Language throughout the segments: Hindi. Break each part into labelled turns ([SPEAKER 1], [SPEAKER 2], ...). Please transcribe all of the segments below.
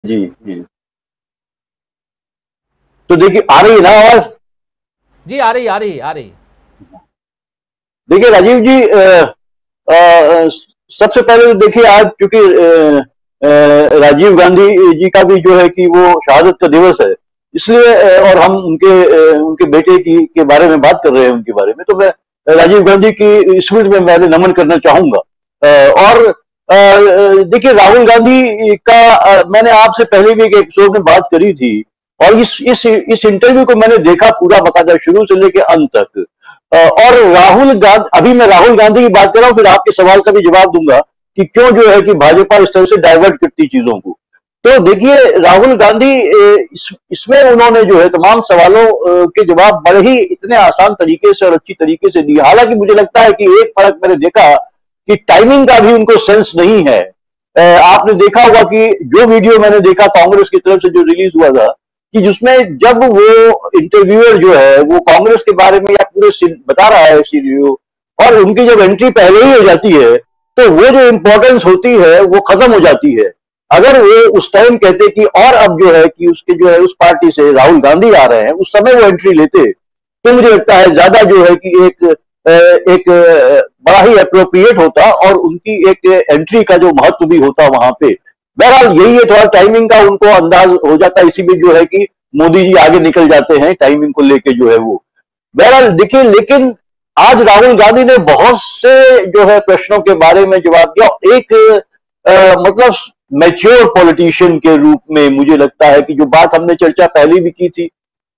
[SPEAKER 1] जी जी। तो देखिए, आ रही है ना आवाज?
[SPEAKER 2] जी आ रही आ रही आ रही।
[SPEAKER 1] देखिए राजीव जी, अ, सबसे पहले तो देखिए, आज चूंकि राजीव गांधी जी का भी जो है कि वो शहादत का दिवस है, इसलिए और हम उनके बेटे की के बारे में बात कर रहे हैं, उनके बारे में, तो मैं राजीव गांधी की स्मृति में पहले नमन करना चाहूंगा। और देखिए, राहुल गांधी का मैंने आपसे पहले भी एक एपिसोड में बात करी थी, और इस इंटरव्यू को मैंने देखा पूरा बकायदा, शुरू से लेकर अंत तक। और राहुल गांधी, अभी मैं राहुल गांधी की बात कर रहा हूं, फिर आपके सवाल का भी जवाब दूंगा कि क्यों जो है कि भाजपा इस तरह से डाइवर्ट करती चीजों को। तो देखिए, राहुल गांधी इसमें उन्होंने जो है तमाम सवालों के जवाब बड़े ही इतने आसान तरीके से और अच्छी तरीके से दिए। हालांकि मुझे लगता है कि एक फर्क मैंने देखा कि टाइमिंग का भी उनको सेंस नहीं है। आपने देखा होगा कि जो वीडियो मैंने देखा कांग्रेस की तरफ से जो रिलीज हुआ था, कि जिसमें जब वो इंटरव्यूअर जो है वो कांग्रेस के बारे में या पूरे बता रहा है सीरीओ, और उनकी जब एंट्री पहले ही हो जाती है, तो वो जो इंपॉर्टेंस होती है वो खत्म हो जाती है। अगर वो उस टाइम कहते कि और अब जो है कि उसके जो है उस पार्टी से राहुल गांधी आ रहे हैं, उस समय वो एंट्री लेते, तो मुझे लगता है ज्यादा जो है कि एक बड़ा ही अप्रोप्रिएट होता, और उनकी एक एंट्री का जो महत्व भी होता वहां पे। बहरहाल यही है, थोड़ा टाइमिंग का उनको अंदाज हो जाता है, इसी में जो है कि मोदी जी आगे निकल जाते हैं टाइमिंग को लेके जो है वो। बहरहाल देखिए, लेकिन आज राहुल गांधी ने बहुत से जो है प्रश्नों के बारे में जवाब दिया। एक मतलब मैच्योर पॉलिटिशियन के रूप में मुझे लगता है कि जो बात हमने चर्चा पहले भी की थी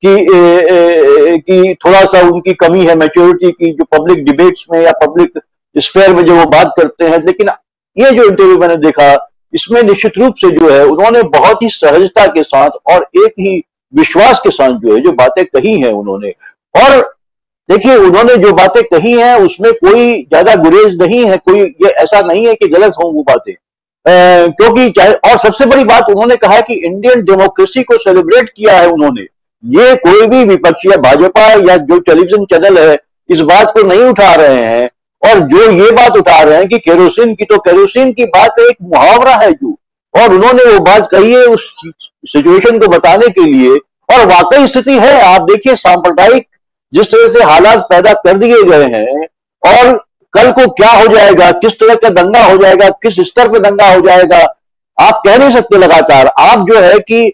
[SPEAKER 1] कि थोड़ा सा उनकी कमी है मैच्योरिटी की, जो पब्लिक डिबेट्स में या पब्लिक स्फेयर में जो वो बात करते हैं। लेकिन ये जो इंटरव्यू मैंने देखा, इसमें निश्चित रूप से जो है उन्होंने बहुत ही सहजता के साथ और एक ही विश्वास के साथ जो है जो बातें कही हैं उन्होंने। और देखिए, उन्होंने जो बातें कही हैं उसमें कोई ज्यादा गुरेज नहीं है, कोई ये ऐसा नहीं है कि गलत हो वो बातें। क्योंकि चाहे, और सबसे बड़ी बात उन्होंने कहा है कि इंडियन डेमोक्रेसी को सेलिब्रेट किया है उन्होंने। ये कोई भी विपक्ष या भाजपा या जो टेलीविजन चैनल है इस बात को नहीं उठा रहे हैं। और जो ये बात उठा रहे हैं कि केरोसिन की, तो केरोसिन की बात एक मुहावरा है जो, और उन्होंने वो बात कही है उस सिचुएशन को बताने के लिए। और वाकई स्थिति है, आप देखिए सांप्रदायिक जिस तरह से हालात पैदा कर दिए गए हैं, और कल को क्या हो जाएगा, किस तरह का दंगा हो जाएगा, किस स्तर पर दंगा हो जाएगा, आप कह नहीं सकते। लगातार आप जो है कि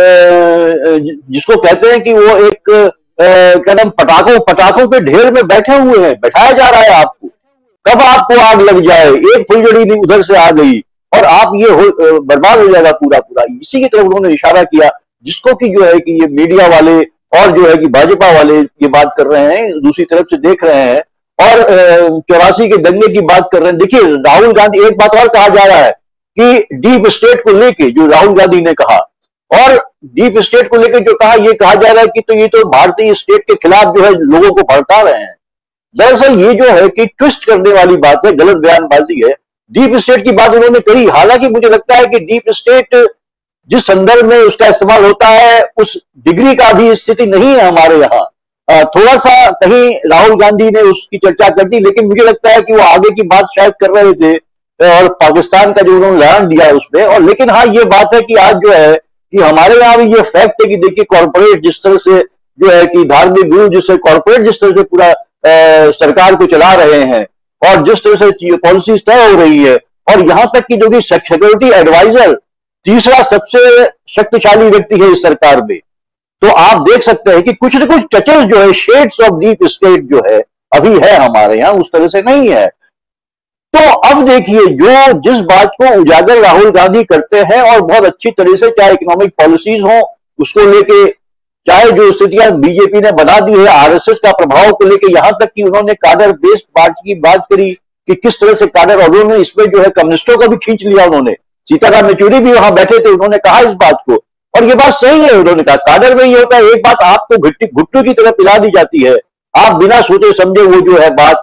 [SPEAKER 1] जिसको कहते हैं कि वो एक क्या नाम, पटाखों पटाखों के ढेर में बैठे हुए हैं, बैठाया जा रहा है आपको। कब आपको आग लग जाए, एक फुलझड़ी भी उधर से आ गई और आप ये बर्बाद हो जाएगा पूरा पूरा। इसी की तरफ उन्होंने इशारा किया, जिसको कि जो है कि ये मीडिया वाले और जो है कि भाजपा वाले ये बात कर रहे हैं, दूसरी तरफ से देख रहे हैं, और 84 के दंगे की बात कर रहे हैं। देखिए, राहुल गांधी, एक बात और कहा जा रहा है कि डीप स्टेट को लेके जो राहुल गांधी ने कहा, और डीप स्टेट को लेकर जो कहा, ये कहा जा रहा है कि तो ये तो भारतीय स्टेट के खिलाफ जो है लोगों को भड़का रहे हैं। दरअसल ये जो है कि ट्विस्ट करने वाली बात है, गलत बयानबाजी है। डीप स्टेट की बात उन्होंने करी, हालांकि मुझे लगता है कि डीप स्टेट जिस संदर्भ में उसका इस्तेमाल होता है उस डिग्री का भी स्थिति नहीं है हमारे यहाँ। थोड़ा सा कहीं राहुल गांधी ने उसकी चर्चा कर दी, लेकिन मुझे लगता है कि वो आगे की बात शायद कर रहे थे, और पाकिस्तान का जो उन्होंने उदाहरण दिया उसमें। और लेकिन हाँ, ये बात है कि आज जो है कि हमारे यहाँ भी ये फैक्ट है कि देखिए, कॉर्पोरेट जिस तरह से जो है कि धार्मिक गुरु जिससे कॉर्पोरेट जिस तरह से पूरा सरकार को चला रहे हैं, और जिस तरह से पॉलिसीज तय हो रही है, और यहां तक कि जो कि सिक्योरिटी एडवाइजर तीसरा सबसे शक्तिशाली व्यक्ति है इस सरकार में। तो आप देख सकते हैं कि कुछ न कुछ टचेस जो है, शेड्स ऑफ डीप स्टेट जो है अभी है हमारे यहाँ, उस तरह से नहीं है। तो अब देखिए, जो जिस बात को उजागर राहुल गांधी करते हैं, और बहुत अच्छी तरह से, चाहे इकोनॉमिक पॉलिसीज हो उसको लेके, चाहे जो स्थितियां बीजेपी ने बना दी है आरएसएस का प्रभाव को लेके, यहां तक कि उन्होंने काडर बेस्ड पार्टी की बात करी कि किस तरह से काडर, और उन्होंने इसमें जो है कम्युनिस्टों को भी खींच लिया। उन्होंने सीताराम येचुरी भी वहां बैठे थे, उन्होंने कहा इस बात को, और ये बात सही है। उन्होंने कहा काडर में ये होता है, एक बात आपको घुट्टू की तरह पिला दी जाती है, आप बिना सोचे समझे वो जो है बात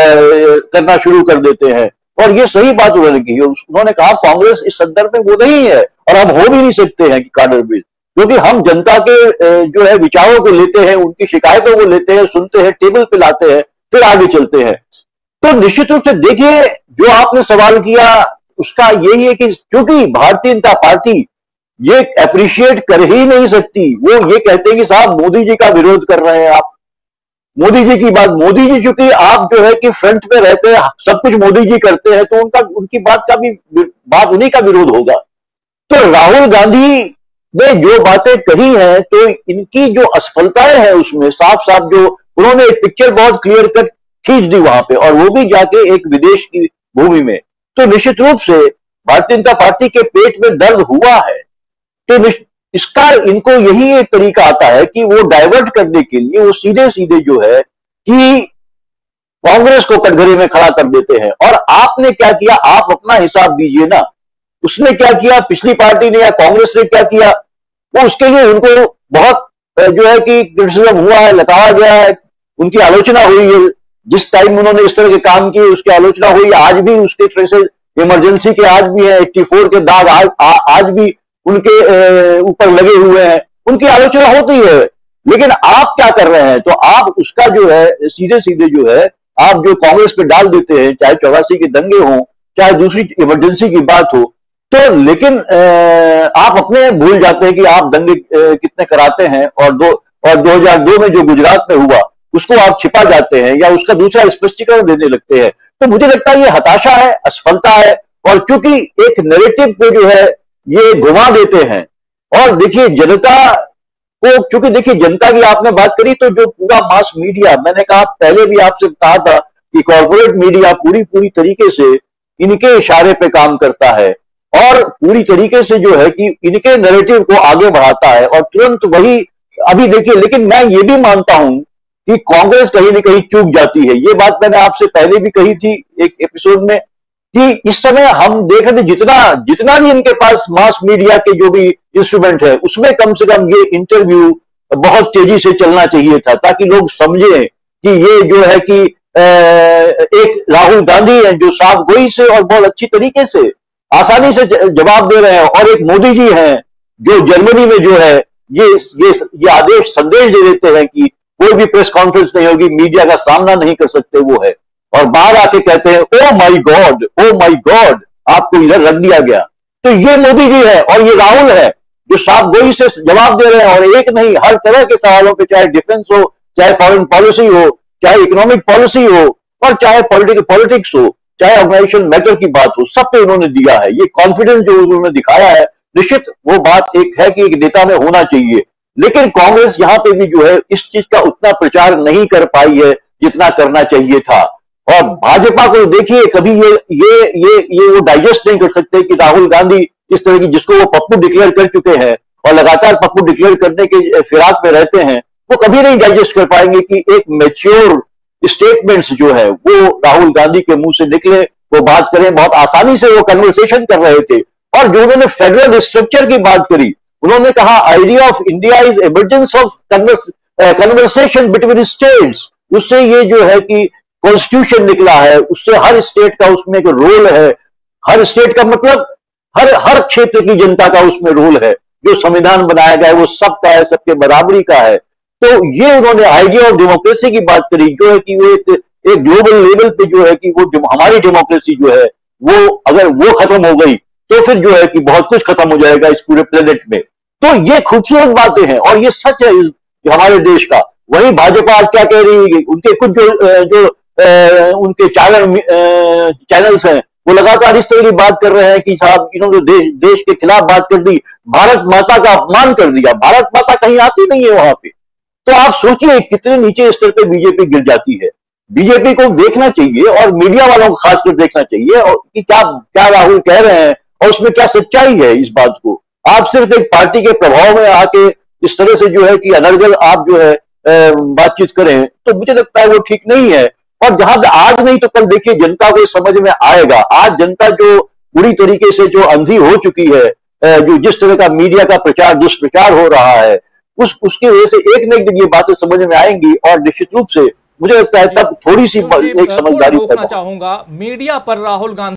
[SPEAKER 1] करना शुरू कर देते हैं। और ये सही बात उन्होंने की। उन्होंने कहा कांग्रेस इस संदर्भ में वो नहीं है, और हम हो भी नहीं सकते हैं कि काडर बेस्ड, क्योंकि हम जनता के जो है विचारों को लेते हैं, उनकी शिकायतों को लेते हैं, सुनते हैं, टेबल पे लाते हैं, फिर आगे चलते हैं। तो निश्चित रूप से देखिए, जो आपने सवाल किया उसका यही है कि चूंकि भारतीय जनता पार्टी ये अप्रिशिएट कर ही नहीं सकती। वो ये कहते हैं कि साहब मोदी जी का विरोध कर रहे हैं आप, मोदी जी की बात, मोदी जी चूंकि आप जो है कि फ्रंट पे रहते हैं, सब कुछ मोदी जी करते हैं, तो उनकी बात का भी बात उन्हीं का विरोध होगा। तो राहुल गांधी ने जो बातें कही हैं, तो इनकी जो असफलताएं हैं उसमें साफ साफ जो उन्होंने एक पिक्चर बहुत क्लियर कट खींच दी वहां पे, और वो भी जाके एक विदेश की भूमि में। तो निश्चित रूप से भारतीय जनता पार्टी के पेट में दर्द हुआ है। तो इसका इनको यही एक तरीका आता है कि वो डाइवर्ट करने के लिए वो सीधे सीधे जो है कि कांग्रेस को कटघरे में खड़ा कर देते हैं। और आपने क्या किया, आप अपना हिसाब दीजिए ना, उसने क्या किया, पिछली पार्टी ने या कांग्रेस ने क्या किया, वो उसके लिए उनको बहुत जो है कि क्रिटिसिज्म हुआ है, लताड़ा गया है, उनकी आलोचना हुई है। जिस टाइम उन्होंने इस तरह के काम किए उसकी आलोचना हुई। आज भी उसके ट्रेसेस इमरजेंसी के आज भी है, 84 के दाग आज भी उनके ऊपर लगे हुए हैं, उनकी आलोचना होती है। लेकिन आप क्या कर रहे हैं, तो आप उसका जो है सीधे सीधे जो है आप जो कांग्रेस पे डाल देते हैं, चाहे 84 के दंगे हों, चाहे दूसरी इमरजेंसी की बात हो। तो लेकिन आप अपने भूल जाते हैं कि आप दंगे कितने कराते हैं, और 2002 में जो गुजरात में हुआ उसको आप छिपा जाते हैं या उसका दूसरा स्पष्टीकरण देने लगते हैं। तो मुझे लगता है ये हताशा है, असफलता है, और चूंकि एक नैरेटिव को जो है ये घुमा देते हैं। और देखिए जनता को, चूंकि देखिए जनता की आपने बात करी, तो जो पूरा मास मीडिया, मैंने कहा पहले भी आपसे कहा था कि कॉर्पोरेट मीडिया पूरी तरीके से इनके इशारे पे काम करता है, और पूरी तरीके से जो है कि इनके नैरेटिव को आगे बढ़ाता है, और तुरंत वही अभी देखिए। लेकिन मैं ये भी मानता हूं कि कांग्रेस कहीं ना कहीं चूक जाती है। ये बात मैंने आपसे पहले भी कही थी एक एपिसोड में कि इस समय हम देख रहे थे जितना भी इनके पास मास मीडिया के जो भी इंस्ट्रूमेंट है, उसमें कम से कम ये इंटरव्यू बहुत तेजी से चलना चाहिए था, ताकि लोग समझें कि ये जो है कि एक राहुल गांधी है जो साफ गोई से और बहुत अच्छी तरीके से आसानी से जवाब दे रहे हैं, और एक मोदी जी हैं जो जर्मनी में जो है ये आदेश संदेश दे देते हैं कि कोई भी प्रेस कॉन्फ्रेंस नहीं होगी, मीडिया का सामना नहीं कर सकते वो है, और बाहर आके कहते हैं ओ माई गॉड आपको इधर रख दिया गया। तो ये मोदी जी है और ये राहुल है जो साफ गोई से जवाब दे रहे हैं, और एक नहीं हर तरह के सवालों पे, चाहे डिफेंस हो, चाहे फॉरेन पॉलिसी हो, चाहे इकोनॉमिक पॉलिसी हो, और चाहे पॉलिटिक्स हो, चाहे ऑर्गेनाइजेशन मैटर की बात हो, सब पे उन्होंने दिया है। ये कॉन्फिडेंस जो उन्होंने दिखाया है, निश्चित वो बात एक है कि एक नेता में होना चाहिए। लेकिन कांग्रेस यहां पे भी जो है इस चीज का उतना प्रचार नहीं कर पाई है जितना करना चाहिए था। और भाजपा को देखिए, कभी ये वो डाइजेस्ट नहीं कर सकते कि राहुल गांधी इस तरह की, जिसको वो पप्पू डिक्लेयर कर चुके हैं और लगातार पप्पू डिक्लेयर करने के फिराक में रहते हैं, वो कभी नहीं डाइजेस्ट कर पाएंगे कि एक मैच्योर स्टेटमेंट्स जो है वो राहुल गांधी के मुंह से निकले, वो बात करें। बहुत आसानी से वो कन्वर्सेशन कर रहे थे, और जो उन्होंने फेडरल स्ट्रक्चर की बात करी, उन्होंने कहा idea of India is emergence of conversation between states. उससे ये जो है कि कॉन्स्टिट्यूशन निकला है, उससे हर स्टेट का उसमें एक रोल है, हर स्टेट का मतलब हर क्षेत्र की जनता का उसमें रोल है। जो संविधान बनाया गया है वो सबका है, सबके बराबरी का है। तो ये उन्होंने आइडिया ऑफ डेमोक्रेसी की बात करी, जो है कि वो एक ग्लोबल लेवल पे जो है कि वो हमारी डेमोक्रेसी जो है वो अगर वो खत्म हो गई तो फिर जो है कि बहुत कुछ खत्म हो जाएगा इस पूरे प्लेनेट में। तो ये खूबसूरत बातें हैं और ये सच है हमारे देश का। वही भाजपा क्या कह रही है, उनके कुछ जो उनके चैनल्स हैं वो लगातार इस तरह की बात कर रहे हैं कि साहब इन्होंने देश के खिलाफ बात कर दी, भारत माता का अपमान कर दिया। भारत माता कहीं आती नहीं है वहां पे। तो आप सोचिए कितने नीचे स्तर पे बीजेपी गिर जाती है। बीजेपी को देखना चाहिए और मीडिया वालों को खासकर देखना चाहिए और कि क्या राहुल कह रहे हैं और उसमें क्या सच्चाई है इस बात को। आप सिर्फ एक पार्टी के प्रभाव में आके इस तरह से जो है कि अनर्गल आप जो है बातचीत करें, तो मुझे लगता है वो ठीक नहीं है। और जहां आज नहीं तो कल देखिए जनता को समझ में आएगा। आज जनता जो पूरी तरीके से जो अंधी हो चुकी है, जो जिस तरह का मीडिया का प्रचार दुष्प्रचार हो रहा है, उसकी वजह से एक न एक दिन ये बातें समझ में आएंगी और निश्चित रूप से मुझे लगता है तब थोड़ी सी एक समझदारी
[SPEAKER 2] रोकना चाहूंगा मीडिया पर राहुल गांधी